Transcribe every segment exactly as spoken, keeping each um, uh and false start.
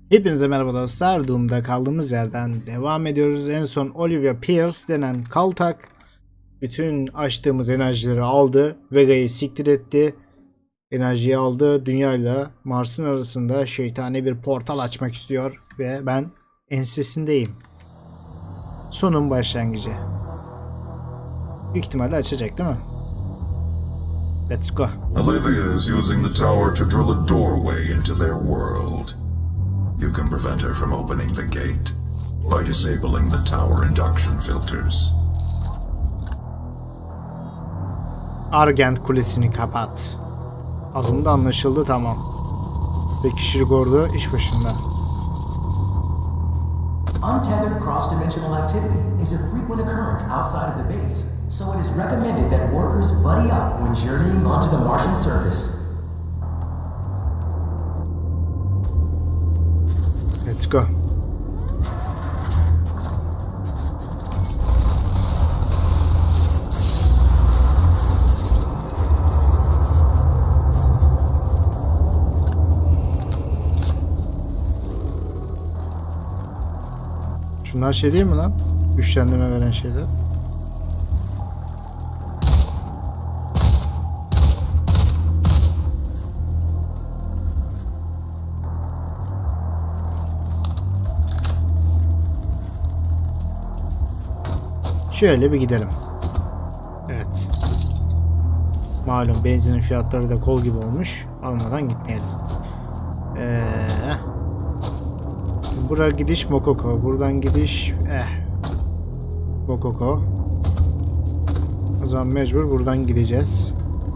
Hepinize merhaba dostlar. Doom'da kaldığımız yerden devam ediyoruz. En son Olivia Pierce denen kaltak bütün açtığımız enerjileri aldı. Vega'yı siktir etti. Enerjiyi aldı. Dünyayla Mars'ın arasında şeytani bir portal açmak istiyor. Ve ben ensesindeyim. Sonun başlangıcı. Büyük ihtimalle açacak değil mi? Let's go. Olivia is using the tower to drill a doorway into their world. You can prevent her from opening the gate by disabling the tower induction filters. Argent kulesini kapat. Adında anlaşıldı, tamam. Ve kişilik ordu iş başında. Untethered cross-dimensional activity is a frequent occurrence outside of the base, so it is recommended that workers buddy up when journeying onto the Martian surface. Let's go. Şunlar şey değil mi lan? Güçlendirme veren şeyler. Şöyle bir gidelim. Evet. Malum benzinin fiyatları da kol gibi olmuş. Almadan gitmeyelim. Ee, buraya gidiş Mokoko. Buradan gidiş eh. Mokoko. O zaman mecbur buradan gideceğiz.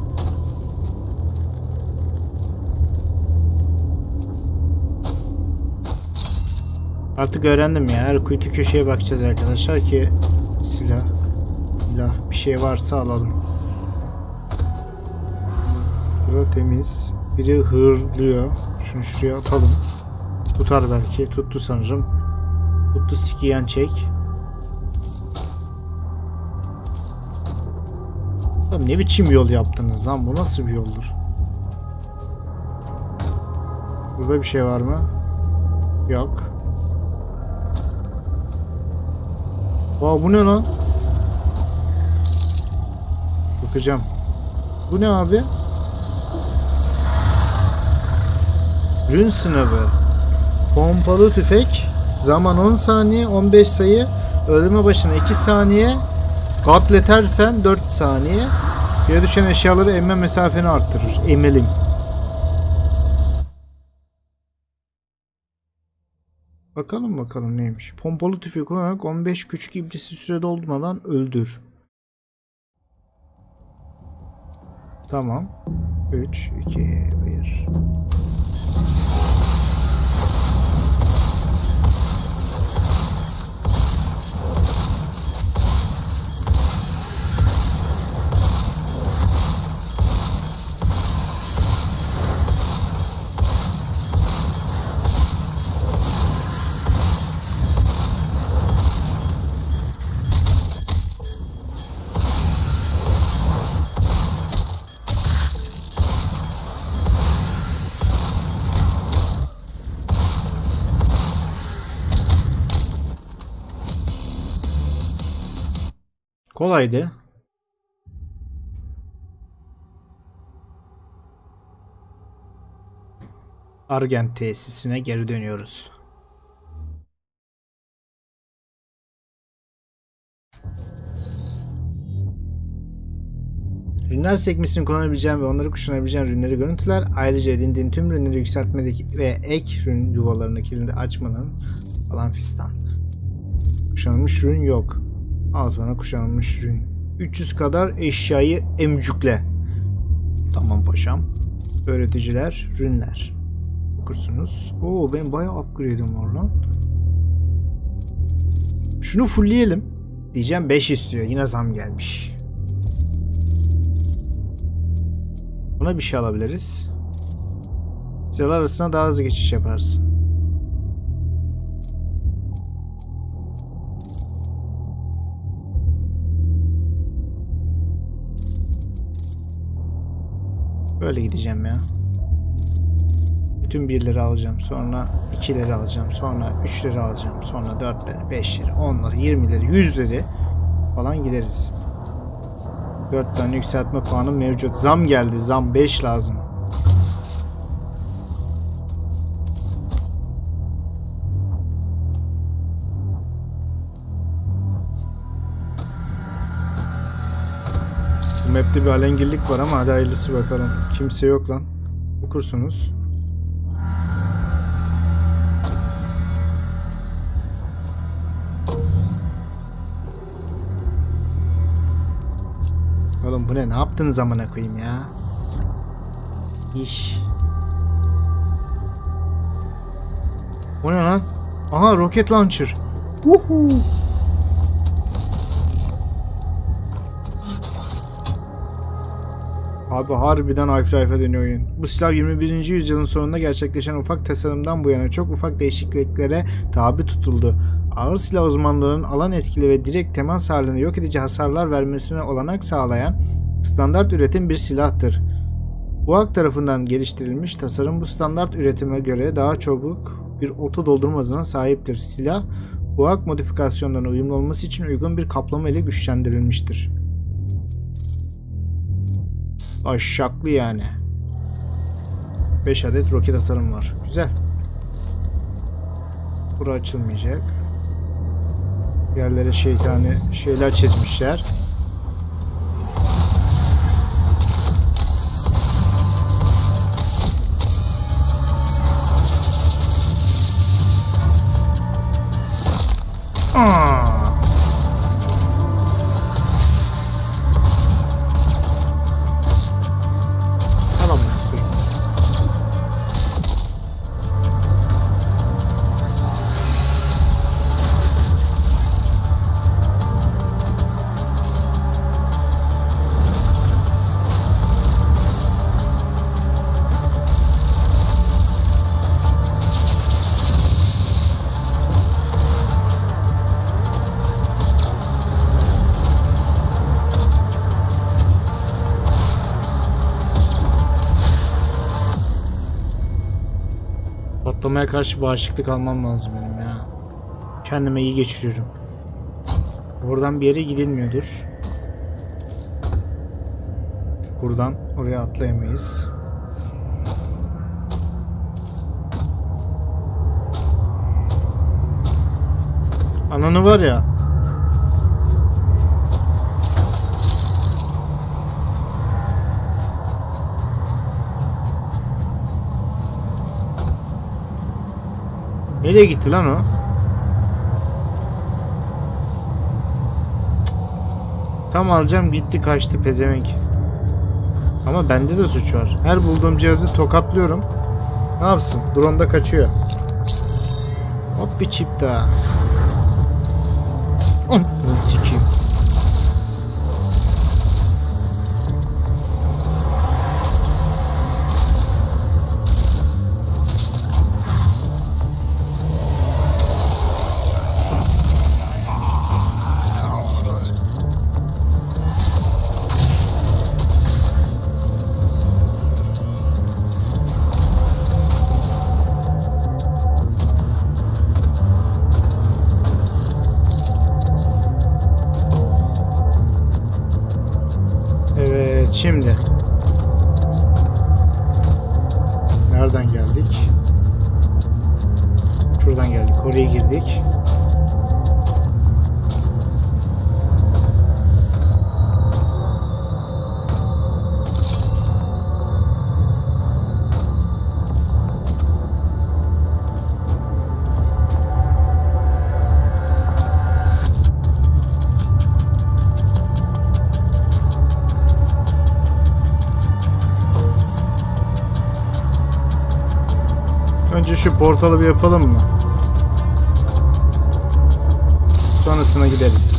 Artık öğrendim ya. Her kuytu köşeye bakacağız arkadaşlar ki silah, silah bir şey varsa alalım. Bura temiz. Biri hırlıyor. Şunu şuraya atalım. Tutar belki. Tuttu sanırım. Tuttu, sikiyen çek. Oğlum ne biçim yol yaptınız lan? Bu nasıl bir yoldur? Burada bir şey var mı? Yok. Wow, bu ne lan? Bakacağım. Bu ne abi? Rün sınavı. Pompalı tüfek. Zaman on saniye. on beş sayı. Öldürme başına iki saniye. Katletersen dört saniye. Yere düşen eşyaları emme mesafeni arttırır. Emelim. Bakalım bakalım neymiş. Pompalı tüfeği kullanarak on beş küçük iblisi süre doldurmadan öldür. Tamam. üç, iki, bir. Kolaydı. Argent tesisine geri dönüyoruz. Rünler sekmesini kullanabileceğin ve onları kuşanabileceğin rünleri görüntüler. Ayrıca edindiğin tüm rünleri yükseltmedeki ve ek rün yuvalarını kilidi açmanın falan fistan. Kuşanılmış rün yok. Al sana kuşanılmış rün. üç yüz kadar eşyayı emcükle. Tamam paşam. Öğreticiler, rünler. Okursunuz. Oo, benim bayağı upgrade'im var lan. Şunu fullleyelim. Diyeceğim beş istiyor. Yine zam gelmiş. Buna bir şey alabiliriz. Silahlar arasında daha hızlı geçiş yaparsın. Böyle gideceğim ya. Bütün birleri alacağım. Sonra ikileri alacağım. Sonra üçleri alacağım. Sonra dörtleri, beşleri, onları, yirmileri, yüzleri falan gideriz. dört tane yükseltme puanı mevcut. Zam geldi. Zam beş lazım. Bu map'te bir alengirlik var ama hadi hayırlısı bakalım. Kimse yok lan. Okursunuz. Oğlum bu ne? Ne yaptınız amına koyayım ya? İş. Bu ne lan? Aha roket launcher. Woohoo. Abi harbiden hayf hayfa dönüyor oyun. Bu silah yirmi birinci yüzyılın sonunda gerçekleşen ufak tasarımdan bu yana çok ufak değişikliklere tabi tutuldu. Ağır silah uzmanlarının alan etkili ve direkt temas halinde yok edici hasarlar vermesine olanak sağlayan standart üretim bir silahtır. B U A K tarafından geliştirilmiş tasarım bu standart üretime göre daha çabuk bir oto doldurma hızına sahiptir. Silah B U A K modifikasyonlarına uyumlu olması için uygun bir kaplama ile güçlendirilmiştir. Aşaklı yani. beş adet roket atarım var. Güzel. Bura açılmayacak. Yerlere şeytani şeyler çizmişler. Aa! Patlamaya karşı bağışıklık almam lazım benim ya. Kendime iyi geçiriyorum. Buradan bir yere gidilmiyordur. Buradan oraya atlayamayız. Ananı var ya. Nereye gitti lan o? Cık. Tam alacağım gitti kaçtı pezevenk. Ama bende de suç var. Her bulduğum cihazı tokatlıyorum. Ne yapsın? Drone'da kaçıyor. Hop bir çip daha. Onu sikeyim. Şimdi nereden geldik? Şuradan geldik. Oraya girdik. Önce şu portalı bir yapalım mı? Sonrasına gideriz.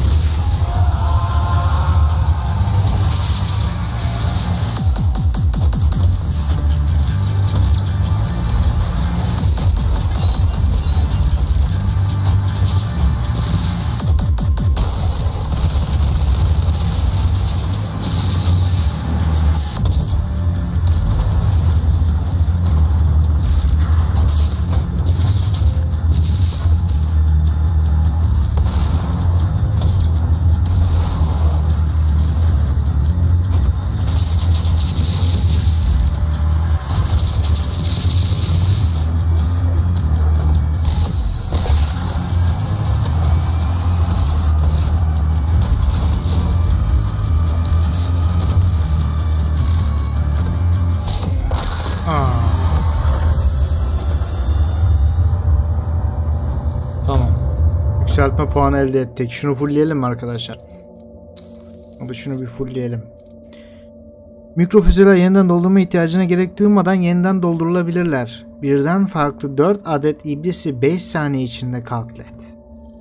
yükseltme puanı elde ettik. Şunu fullleyelim mi arkadaşlar? Hadi şunu bir fullleyelim. Mikrofüzeler yeniden doldurma ihtiyacına gerek duymadan yeniden doldurulabilirler. Birden farklı dört adet iblisi beş saniye içinde katlet.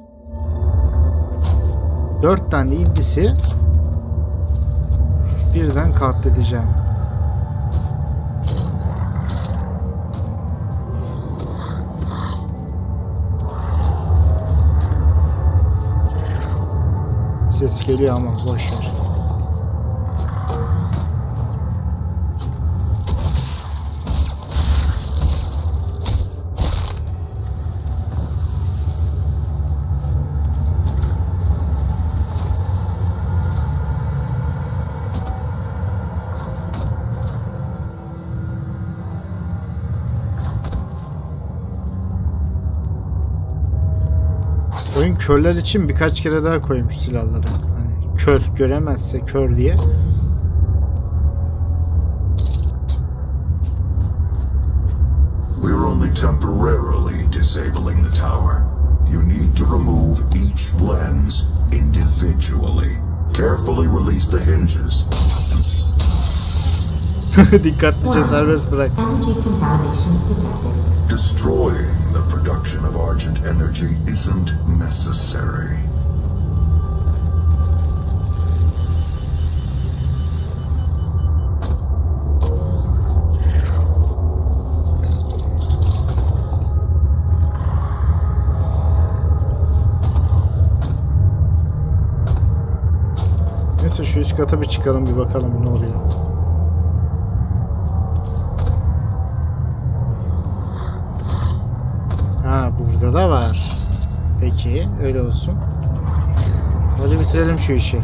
dört tane iblisi birden katledeceğim. Ses geliyor ama boş ver. Oyun körler için birkaç kere daha koymuş silahları. Hani kör göremezse kör diye. We're only temporarily disabling the tower. You need to remove each lens individually. Carefully release the hinges. Dikkatlice serbest bırak. Energy contamination detected. Destroying the production of Argent energy isn't necessary. Neyse şu üst kata bir çıkalım, bir bakalım ne oluyor. Ha, burada da var. Peki öyle olsun. Hadi bitirelim şu işi.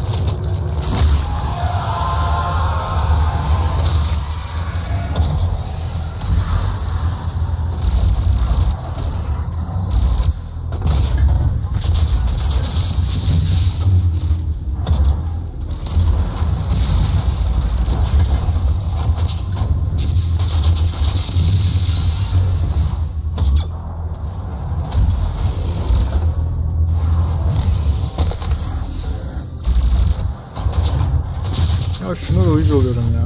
Ya şuna da uyuz oluyorum ya.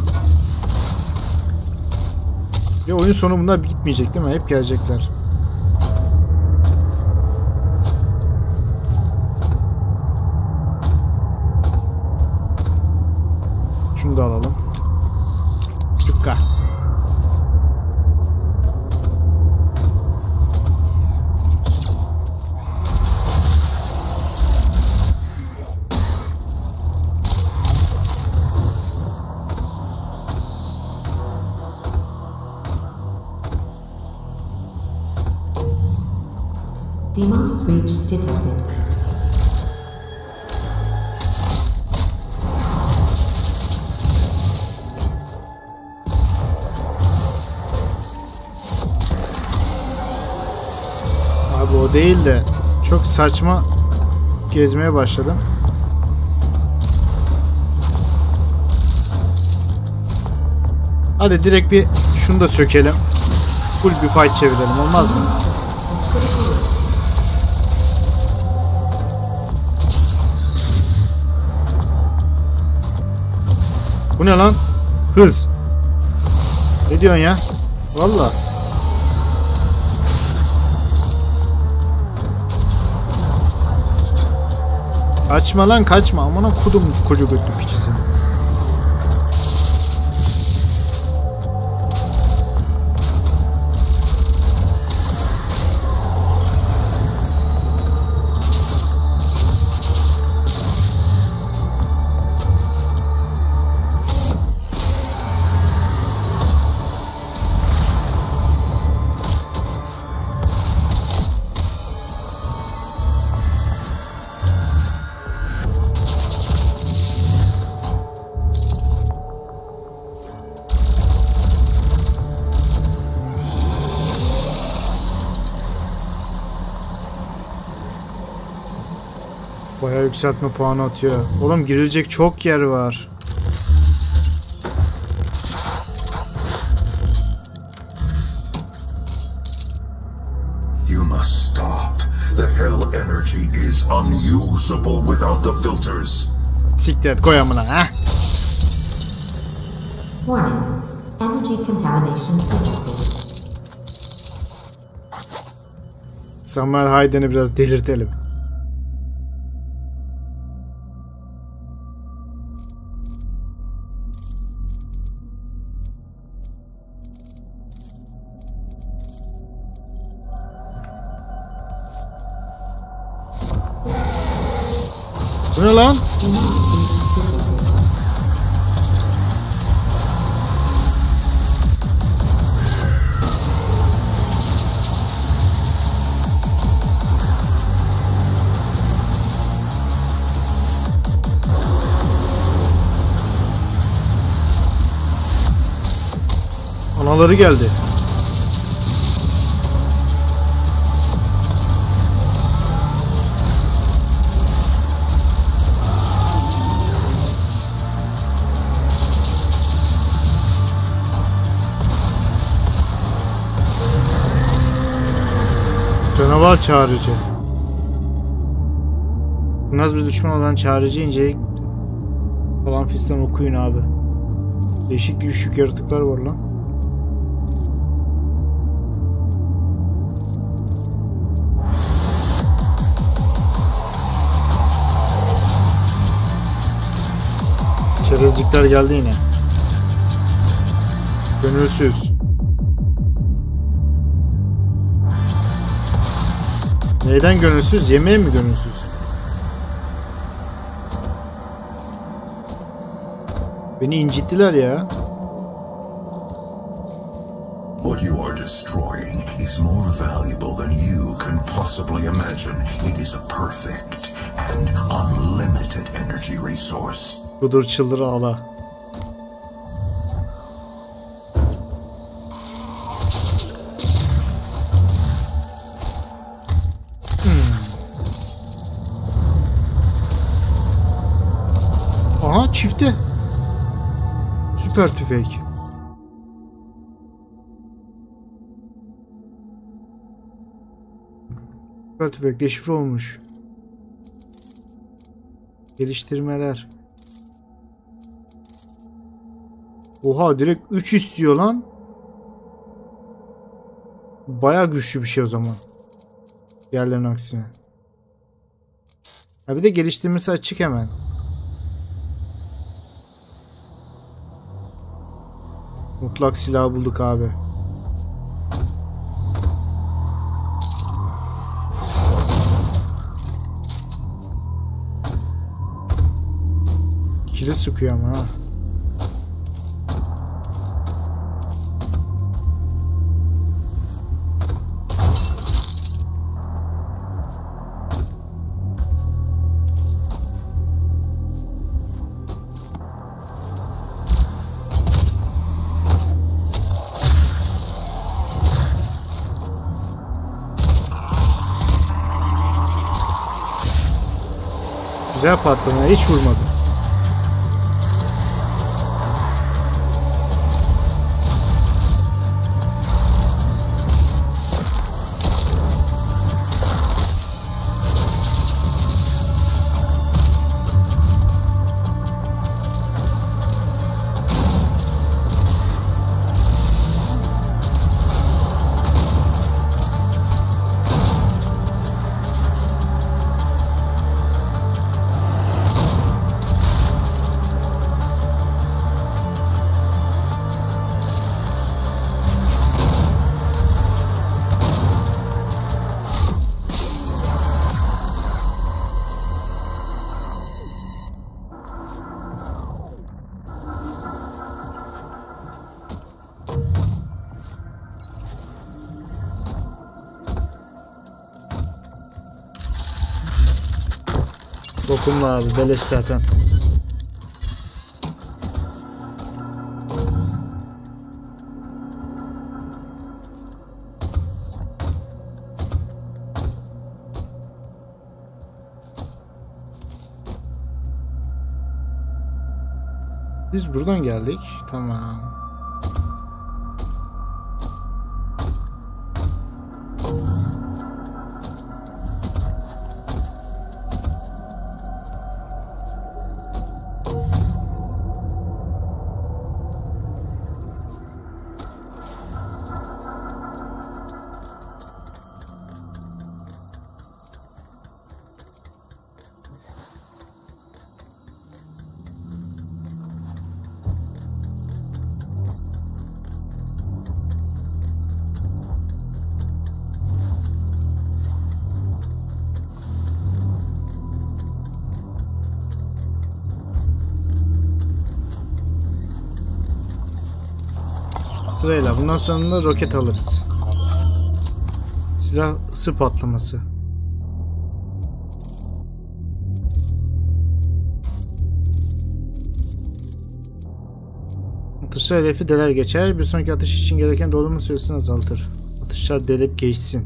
Ya oyun sonu bunlar gitmeyecek değil mi? Hep gelecekler. Şunu da alalım. Cukka. Demonic breach detected. Abi o değil de çok saçma gezmeye başladım. Hadi direkt bir şunu da sökelim. Full bir fight çevirelim, olmaz mı? Bu ne lan? Hız. Ne diyorsun ya? Vallahi. Kaçma lan, kaçma. Amına kudum koca götlü piçisin. Bayağı yükseltme puanı atıyor. Oğlum girilecek çok yer var. You must stop. The Hell energy is unusable without the filters. Siktir et, koy amına ha. Warning. Energy contamination detected. Samuel Hayden'i biraz delirtelim. Bu ne lan? Anaları geldi. Canavar çağırıcı. Kurnaz bir düşman olan çağırıcı incelik falan fistan okuyun abi. Değişik düşük yaratıklar var lan. Çerezlikler geldi yine. Gönülsüz. Neyden gönülsüz? Yemeğe mi gönülsüz? Beni incittiler ya. What you are destroying is more valuable than you can possibly imagine. It is a perfect and unlimited energy resource. Budur çıldır ağla. Hmm. Aha çifte. Süper tüfek. Süper tüfek deşifre olmuş. Geliştirmeler. Oha direkt üç istiyor lan. Bayağı güçlü bir şey o zaman. Diğerlerinin aksine. Ha bir de geliştirmesi açık hemen. Mutlak silahı bulduk abi. İkili sıkıyor ama ha. Güzel patlama, hiç vurmadı. Dokunma abi, beleş zaten. Biz buradan geldik. Tamam. Sırayla. Bundan sonra da roket alırız. Silah ısı patlaması. Atışlar hedefi deler geçer. Bir sonraki atış için gereken dolma süresini azaltır. Atışlar delip geçsin.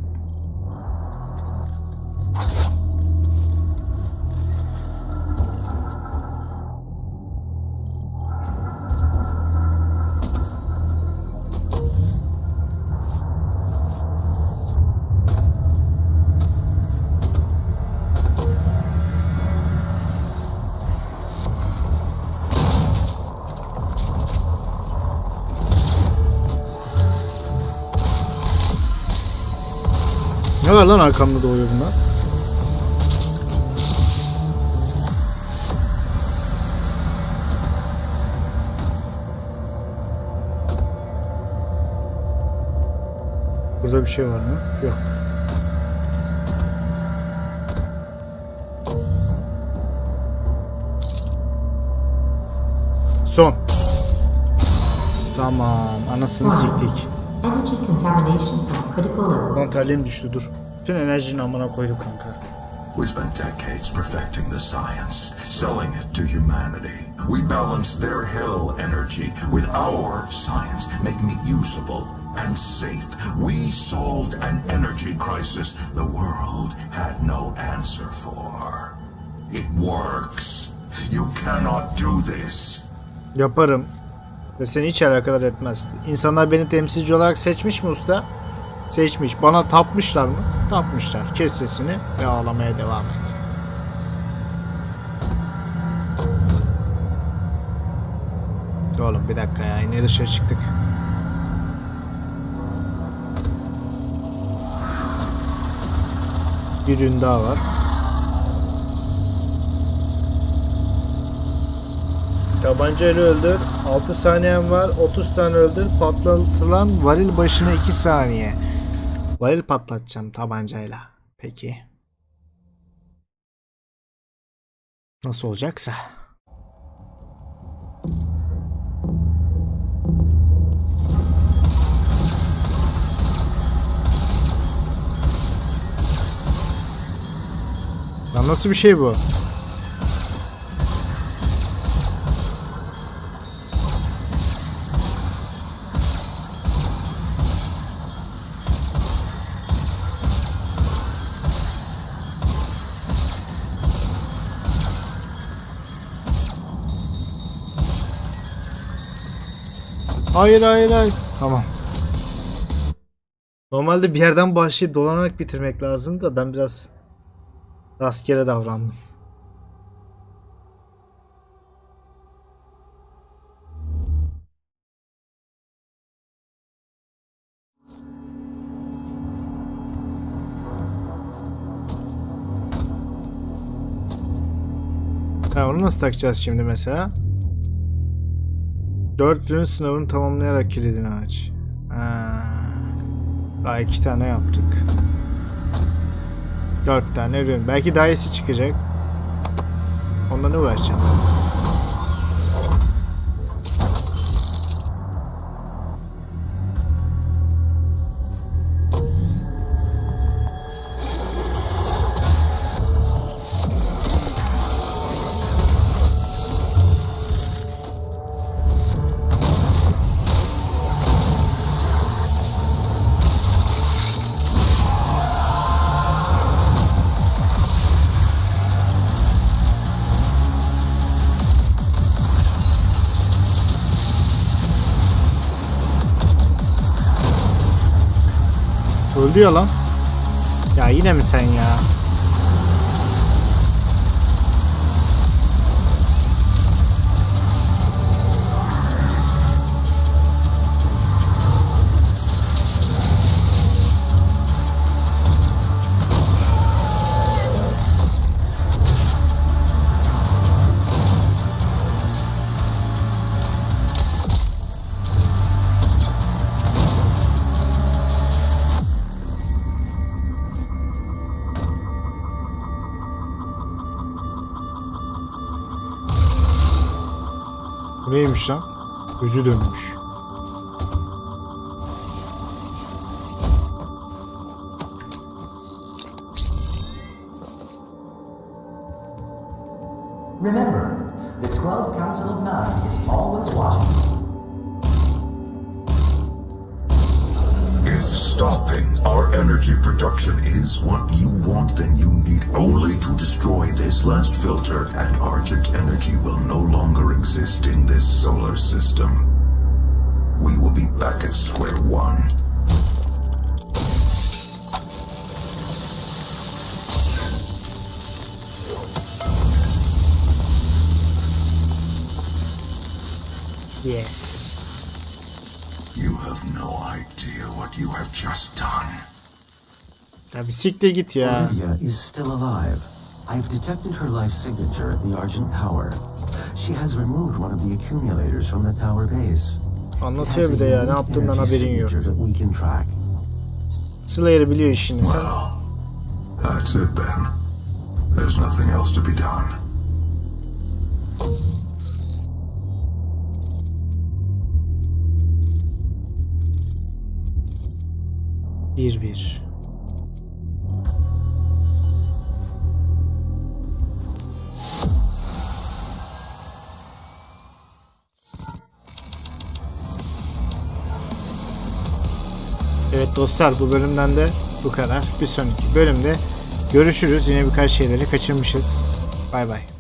Ne var lan arkamda doğuyor bunlar? Burada bir şey var mı? Yok. Son. Tamam. Anasını siktik. Energy contamination at critical Lan levels. terliğim düştü, dur. Bütün enerjini amına koyduk kanka. We spent decades perfecting the science, selling it to humanity. We balanced their hell energy with our science, making it usable and safe. We solved an energy crisis the world had no answer for. It works. You cannot do this. Yaparım. Ve seni hiç alakadar etmez. İnsanlar beni temsilci olarak seçmiş mi usta? Seçmiş. Bana tapmışlar mı? Tapmışlar. Kes sesini ve ağlamaya devam et. Oğlum bir dakika ya. Yine dışarı çıktık. Bir ürün daha var. Tabancayla öldür. altı saniyen var. otuz tane öldür. Patlatılan varil başına iki saniye. Varil patlatacağım tabancayla. Peki. Nasıl olacaksa. Lan nasıl bir şey bu? Hayır hayır hayır. Tamam. Normalde bir yerden başlayıp dolanarak bitirmek lazım da ben biraz rastgele davrandım. Ha, onu nasıl takacağız şimdi mesela? Dört ürün sınavını tamamlayarak kilidini aç. Ha, daha iki tane yaptık. Dört tane ürün. Belki daha iyisi çıkacak. Ondan uğraşacağım. Öldü ya lan. Ya yine mi sen ya? Bu neymiş lan? Gözü dönmüş. Remember, the twelve Council of Nine is always watching you. If stopping our energy production is what you want, then you need only to destroy this last filter and Argent energy will no longer exist in this solar system. We will be back at square one. Yes. You have no idea what you have just done. Ya bir siktir git ya. Olivia is still alive. I've detected her life signature at the Argent Tower. She has removed one of the accumulators from the tower base. Anlatıyor bir de ya, ne yaptığından haberin yok. Slayer biliyor işini sen. Well, that's it then. There's nothing else to be done. Bir bir. Evet dostlar, bu bölümden de bu kadar. Bir sonraki bölümde görüşürüz. Yine birkaç şeyleri kaçırmışız. Bay bay.